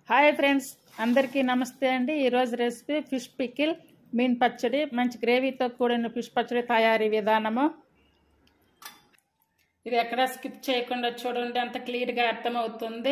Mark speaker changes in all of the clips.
Speaker 1: Hi friends, అందరికీ నమస్తే అండి. ఈరోజు రెసిపీ ఫిష్ పికిల్, మీన్ పచ్చడి. మంచి గ్రేవీతో కూడిన ఫిష్ పచ్చడి తయారీ విధానము. ఇది ఎక్కడ స్కిప్ చేయకుండా చూడండి, అంత క్లియర్గా అర్థమవుతుంది.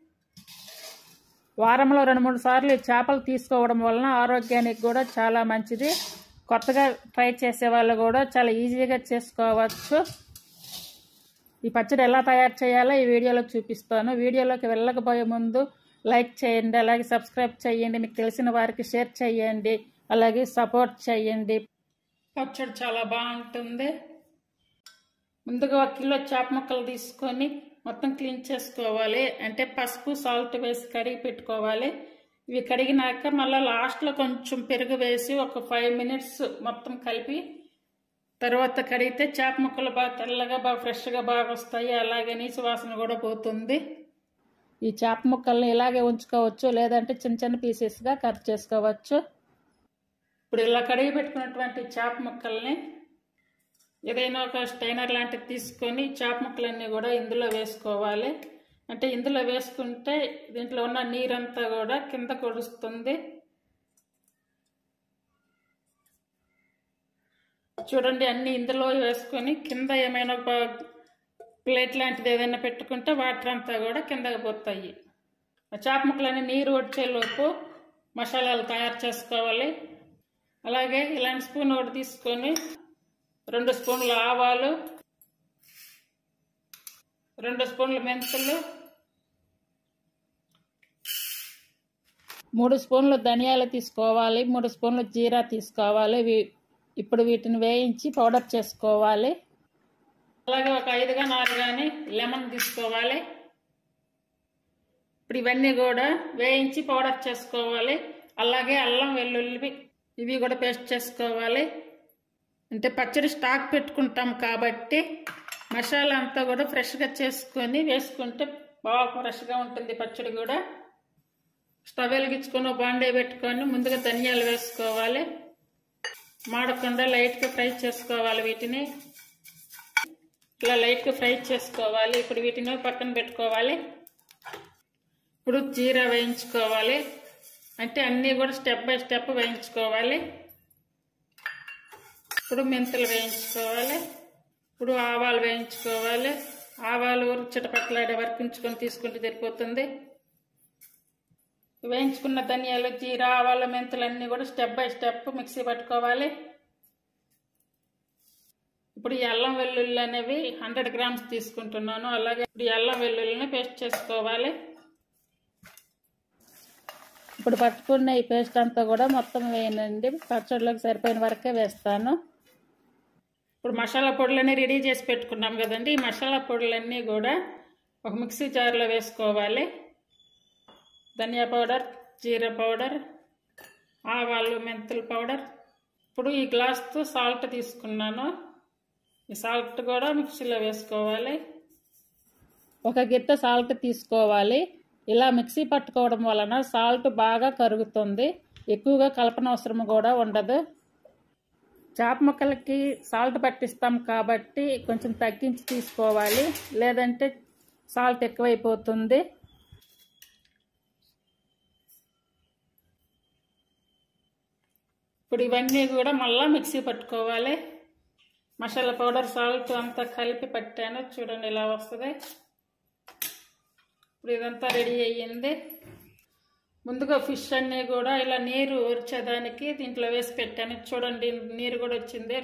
Speaker 1: వారంలో 2-3 సార్లు ఈ చేపలు తీసుకోవడం వలన ఆరోగ్యానికి కూడా చాలా మంచిది. కొత్తగా ట్రై చేసే వాళ్ళు కూడా చాలా ఈజీగా చేసుకోవచ్చు. ఈ పచ్చడి ఎలా తయారు చేయాలో ఈ వీడియోలో చూపిస్తాను. వీడియోలోకి వెళ్ళకపోయే ముందు లైక్ చేయండి, అలాగే సబ్స్క్రైబ్ చేయండి, మీకు తెలిసిన వారికి షేర్ చేయండి, అలాగే సపోర్ట్ చేయండి. పచ్చడి చాలా బాగుంటుంది. ముందుగా 1 కిలో చేప ముక్కలు తీసుకొని మొత్తం క్లీన్ చేసుకోవాలి. అంటే పసుపు సాల్ట్ వేసి కడిగి పెట్టుకోవాలి. ఇవి కడిగినాక మళ్ళీ లాస్ట్లో కొంచెం పెరుగు వేసి ఒక 5 మినిట్స్ మొత్తం కలిపి తర్వాత కడిగితే చేప ముక్కలు బాగా తెల్లగా బాగా ఫ్రెష్గా బాగా వస్తాయి. అలాగే నీసు వాసన కూడా పోతుంది. ఈ చేప ముక్కల్ని ఇలాగే ఉంచుకోవచ్చు, లేదంటే చిన్న చిన్న పీసెస్గా కట్ చేసుకోవచ్చు. ఇప్పుడు ఇలా కడిగి పెట్టుకున్నటువంటి చేప ముక్కల్ని ఏదైనా ఒక స్టైనర్ లాంటిది తీసుకొని చేప ముక్కలన్నీ కూడా ఇందులో వేసుకోవాలి. అంటే ఇందులో వేసుకుంటే దీంట్లో ఉన్న నీరంతా కూడా కింద కొడుస్తుంది. చూడండి, అన్ని ఇందులో వేసుకొని కింద ఏమైనా ప్లేట్ లాంటిది ఏదైనా పెట్టుకుంటే వాటర్ అంతా కూడా కిందకి పోతాయి. చేప ముక్కలన్నీ నీరు వచ్చేలోపు మసాలాలు తయారు చేసుకోవాలి. అలాగే ఇలాంటి స్పూన్ ఒకటి తీసుకొని 2 స్పూన్ల ఆవాలు, 2 స్పూన్ల మెంతులు, 3 స్పూన్లు ధనియాలు తీసుకోవాలి, 3 స్పూన్లు జీరా తీసుకోవాలి. ఇప్పుడు వీటిని వేయించి పౌడర్ చేసుకోవాలి. అలాగే ఒక 5-6 కానీ లెమన్ తీసుకోవాలి. ఇప్పుడు ఇవన్నీ కూడా వేయించి పౌడర్ చేసుకోవాలి. అలాగే అల్లం వెల్లుల్లి ఇవి కూడా పేస్ట్ చేసుకోవాలి. అంటే పచ్చడి స్టాక్ పెట్టుకుంటాం కాబట్టి మసాలా అంతా కూడా ఫ్రెష్గా చేసుకొని వేసుకుంటే బాగా ఫ్రెష్గా ఉంటుంది పచ్చడి కూడా. స్టవ్ వెలిగించుకొని బాండే పెట్టుకొని ముందుగా ధనియాలు వేసుకోవాలి. మాడకుండా లైట్గా ఫ్రై చేసుకోవాలి. వీటిని ఇలా లైట్గా ఫ్రై చేసుకోవాలి. ఇప్పుడు వీటిని పక్కన పెట్టుకోవాలి. ఇప్పుడు జీరా వేయించుకోవాలి. అంటే అన్నీ కూడా స్టెప్ బై స్టెప్ వేయించుకోవాలి. ఇప్పుడు మెంతులు వేయించుకోవాలి. ఇప్పుడు ఆవాలు వేయించుకోవాలి. ఆవాలు చిటపట్లాడే వరకు ఉంచుకొని తీసుకుంటే సరిపోతుంది. వేయించుకున్న ధనియాలు, జీరా, ఆవాలు, మెంతులు అన్నీ కూడా స్టెప్ బై స్టెప్ మిక్సీ పట్టుకోవాలి. ఇప్పుడు ఈ అల్లం వెల్లుల్లి అనేవి 100 గ్రామ్స్ తీసుకుంటున్నాను. అలాగే ఇప్పుడు ఈ అల్లం వెల్లుల్లిని పేస్ట్ చేసుకోవాలి. ఇప్పుడు పట్టుకున్న ఈ పేస్ట్ అంతా కూడా మొత్తం వేయనండి, పచ్చడిలోకి సరిపోయిన వరకే వేస్తాను. ఇప్పుడు మసాలా పొడులన్నీ రెడీ చేసి పెట్టుకున్నాం కదండి. ఈ మసాలా పొడులన్నీ కూడా ఒక మిక్సీ జార్లో వేసుకోవాలి. ధనియా పౌడర్, జీరా పౌడర్, ఆవాలు, మెంతుల పౌడర్. ఇప్పుడు ఈ గ్లాస్తో సాల్ట్ తీసుకున్నాను. ఈ సాల్ట్ కూడా మిక్సీలో వేసుకోవాలి. ఒక గిత్త సాల్ట్ తీసుకోవాలి. ఇలా మిక్సీ పట్టుకోవడం వలన సాల్ట్ బాగా కరుగుతుంది. ఎక్కువగా కలపనవసరం కూడా ఉండదు. చేప ముక్కలకి సాల్ట్ పట్టిస్తాం కాబట్టి కొంచెం తగ్గించి తీసుకోవాలి, లేదంటే సాల్ట్ ఎక్కువైపోతుంది. ఇప్పుడు ఇవన్నీ కూడా మళ్ళీ మిక్సీ పట్టుకోవాలి. మసాలా పౌడర్, సాల్ట్ అంతా కలిపి పట్టాను. చూడండి ఇలా వస్తుంది. ఇప్పుడు ఇదంతా రెడీ అయ్యింది. ముందుగా ఫిష్ అన్నీ కూడా ఇలా నీరు వచ్చేదానికి దీంట్లో వేసి పెట్టాను. చూడండి నీరు కూడా వచ్చింది.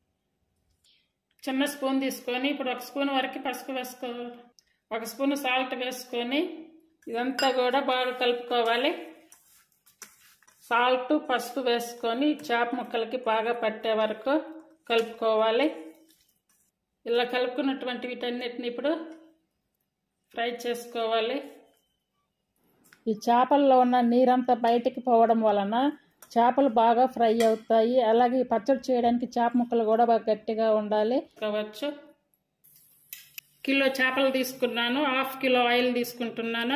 Speaker 1: చిన్న స్పూన్ తీసుకొని ఇప్పుడు 1 స్పూన్ వరకు పసుపు వేసుకోవాలి. 1 స్పూన్ సాల్ట్ వేసుకొని ఇదంతా కూడా బాగా కలుపుకోవాలి. సాల్ట్, పసుపు వేసుకొని చేప ముక్కలకి బాగా పట్టే వరకు కలుపుకోవాలి. ఇలా కలుపుకున్నటువంటి వీటన్నిటిని ఇప్పుడు ఫ్రై చేసుకోవాలి. ఈ చేపల్లో ఉన్న నీరంతా బయటికి పోవడం వలన చేపలు బాగా ఫ్రై అవుతాయి. అలాగే ఈ పచ్చడి చేయడానికి చేప ముక్కలు కూడా బాగా గట్టిగా ఉండాలి కావచ్చు. కిలో చేపలు తీసుకున్నాను. 1/2 కిలో ఆయిల్ తీసుకుంటున్నాను.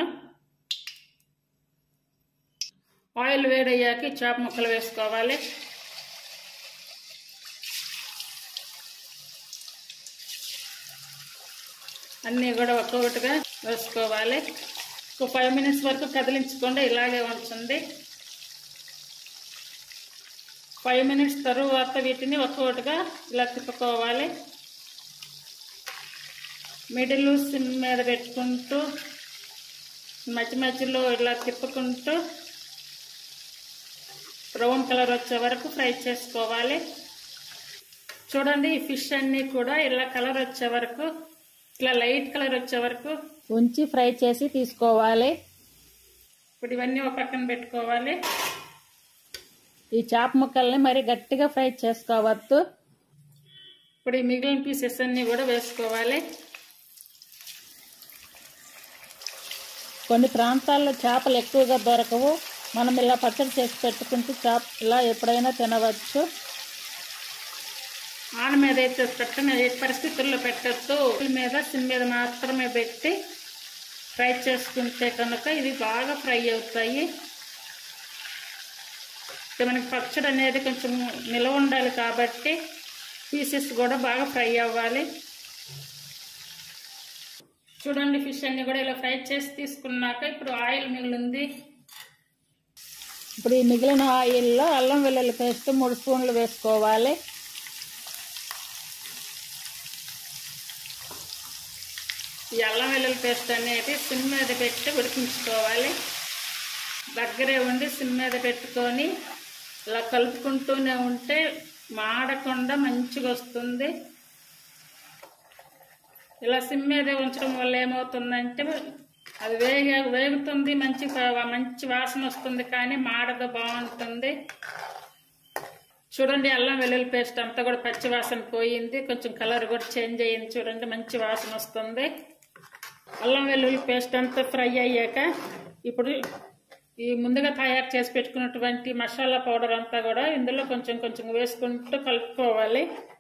Speaker 1: ఆయిల్ వేడయ్యాక చేప ముక్కలు వేసుకోవాలి. అన్నీ కూడా ఒక్కొక్కటిగా వేసుకోవాలి. ఒక 5 minutes వరకు కదిలించకుండా ఇలాగే ఉంచండి. 5 minutes తరువాత వీటిని ఒక్కొక్కటిగా ఇలా తిప్పుకోవాలి. మిడిల్ సిమ్ మీద పెట్టుకుంటూ మధ్య మధ్యలో ఇలా తిప్పుకుంటూ బ్రౌన్ కలర్ వచ్చే వరకు ఫ్రై చేసుకోవాలి. చూడండి, ఈ ఫిష్ అన్నీ కూడా ఇలా కలర్ వచ్చే వరకు, ఇట్లా లైట్ కలర్ వచ్చే వరకు ఉంచి ఫ్రై చేసి తీసుకోవాలి. ఇప్పుడు ఇవన్నీ ఒక పక్కన పెట్టుకోవాలి. ఈ చేప ముక్కల్ని మరి గట్టిగా ఫ్రై చేసుకోవద్దు. ఇప్పుడు ఈ మిగిలిన పీసెస్ అన్నీ కూడా వేసుకోవాలి. కొన్ని ప్రాంతాల్లో చేపలు ఎక్కువగా దొరకవు. మనం ఇలా పచ్చడి చేసి పెట్టుకుంటే చేప ఇలా ఎప్పుడైనా తినవచ్చు. ఆన మీద అయితే పెట్టిన పరిస్థితుల్లో పెట్టద్దు. మీద సిమ్ మీద మాత్రమే పెట్టి ఫ్రై చేసుకుంటే కనుక ఇవి బాగా ఫ్రై అవుతాయి. మనకి పచ్చడి అనేది కొంచెం నిలవ ఉండాలి కాబట్టి పీసెస్ కూడా బాగా ఫ్రై అవ్వాలి. చూడండి, ఫిష్ అన్ని కూడా ఇలా ఫ్రై చేసి తీసుకున్నాక ఇప్పుడు ఆయిల్ మిగిలింది. ఇప్పుడు ఈ మిగిలిన ఆయిల్లో అల్లం వెల్లుల్లి పేస్ట్ 3 స్పూన్లు వేసుకోవాలి. ఈ అల్లం వెల్లుల్లి పేస్ట్ అనేది సిమ్ మీద పెట్టి ఉడికించుకోవాలి. దగ్గరే ఉండి సిమ్ మీద పెట్టుకొని ఇలా కలుపుకుంటూనే ఉంటే మాడకుండా మంచిగా వస్తుంది. ఇలా సిమ్ మీద ఉంచడం వల్ల ఏమవుతుందంటే అది వేగుతుంది, మంచి వాసన వస్తుంది, కానీ మాడదు, బాగుంటుంది. చూడండి, అల్లం వెల్లుల్లి పేస్ట్ అంతా కూడా పచ్చి వాసన పోయింది, కొంచెం కలర్ కూడా చేంజ్ అయ్యింది. చూడండి, మంచి వాసన వస్తుంది. అల్లం వెల్లుల్లి పేస్ట్ అంతా ఫ్రై అయ్యాక ఇప్పుడు ఈ ముందుగా తయారు చేసి పెట్టుకున్నటువంటి మసాలా పౌడర్ అంతా కూడా ఇందులో కొంచెం కొంచెం వేసుకుంటూ కలుపుకోవాలి.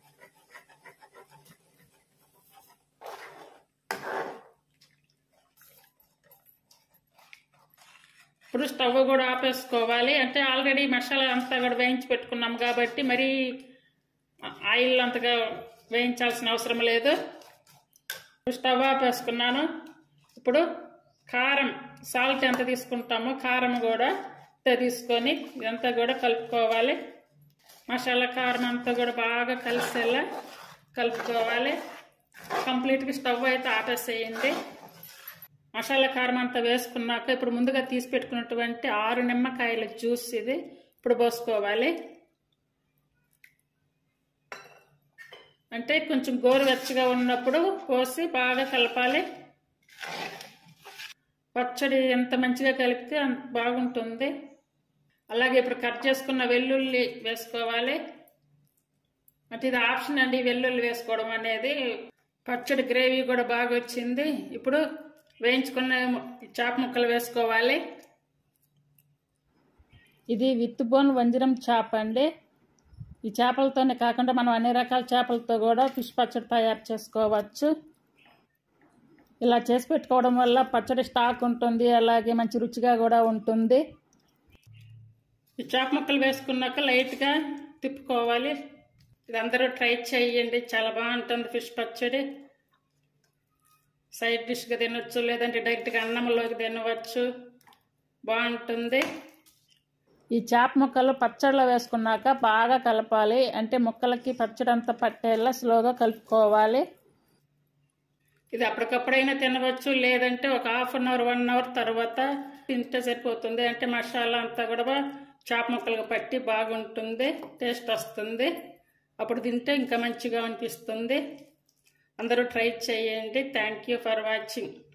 Speaker 1: ఇప్పుడు స్టవ్ కూడా ఆపేసుకోవాలి. అంటే ఆల్రెడీ మసాలా అంతా కూడా వేయించి పెట్టుకున్నాం కాబట్టి మరి ఆయిల్ అంతగా వేయించాల్సిన అవసరం లేదు. స్టవ్ ఆపేసుకున్నాను. ఇప్పుడు కారం, సాల్ట్ ఎంత తీసుకుంటామో కారం కూడా తీసుకొని ఇదంతా కూడా కలుపుకోవాలి. మసాలా కారం అంతా కూడా బాగా కలిసేలా కలుపుకోవాలి. కంప్లీట్గా స్టవ్ అయితే ఆపేసేయండి. మసాలా కారం అంతా వేసుకున్నాక ఇప్పుడు ముందుగా తీసి పెట్టుకున్నటువంటి 6 నిమ్మకాయల జ్యూస్ ఇది ఇప్పుడు పోసుకోవాలి. అంటే కొంచెం గోరువెచ్చగా ఉన్నప్పుడు పోసి బాగా కలపాలి. పచ్చడి ఎంత మంచిగా కలిపితే అంత బాగుంటుంది. అలాగే ఇప్పుడు కట్ చేసుకున్న వెల్లుల్లి వేసుకోవాలి. అంటే ఇది ఆప్షన్ అండి, వెల్లుల్లి వేసుకోవడం అనేది. పచ్చడి గ్రేవీ కూడా బాగా వచ్చింది. ఇప్పుడు వేయించుకున్న చేప ముక్కలు వేసుకోవాలి. ఇది విత్ బోన్ వంజరం చేప అండి. ఈ చేపలతోనే కాకుండా మనం అన్ని రకాల చేపలతో కూడా ఫిష్ పచ్చడి తయారు చేసుకోవచ్చు. ఇలా చేసి పెట్టుకోవడం వల్ల పచ్చడి స్టాక్ ఉంటుంది, అలాగే మంచి రుచిగా కూడా ఉంటుంది. ఈ చేప ముక్కలు వేసుకున్నాక లైట్గా తిప్పుకోవాలి. ఇది అందరూ ట్రై చేయండి, చాలా బాగుంటుంది ఫిష్ పచ్చడి. సైడ్ డిష్గా తినవచ్చు, లేదంటే డైరెక్ట్గా అన్నంలోకి తినవచ్చు, బాగుంటుంది. ఈ చేప ముక్కలు పచ్చడిలో వేసుకున్నాక బాగా కలపాలి. అంటే ముక్కలకి పచ్చడి అంతా పట్టేలా స్లోగా కలుపుకోవాలి. ఇది అప్పటికప్పుడైనా తినవచ్చు, లేదంటే ఒక 1/2 అవర్ 1 అవర్ తర్వాత తింటే సరిపోతుంది. అంటే మసాలా అంతా కూడా చేప ముక్కలకు పట్టి బాగుంటుంది, టేస్ట్ వస్తుంది. అప్పుడు తింటే ఇంకా మంచిగా అనిపిస్తుంది. అందరూ ట్రై చేయండి. Thank you for watching.